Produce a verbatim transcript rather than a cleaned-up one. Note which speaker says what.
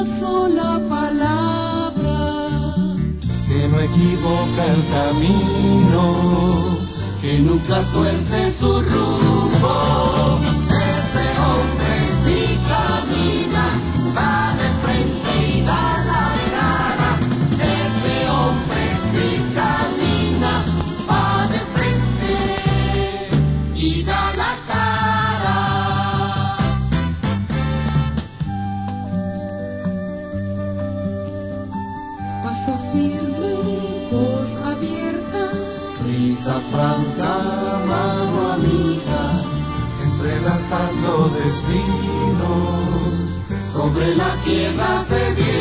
Speaker 1: sola palabra
Speaker 2: que no equivoca el camino,
Speaker 1: que nunca tuerce su rumbo. Ese hombre sí camina, va de frente y da la cara. Ese hombre sí camina, va de frente y da la cara. Paso firme, voz abierta,
Speaker 2: risa franca, mano amiga, entrelazando destinos.
Speaker 1: sobre la tierra se viene.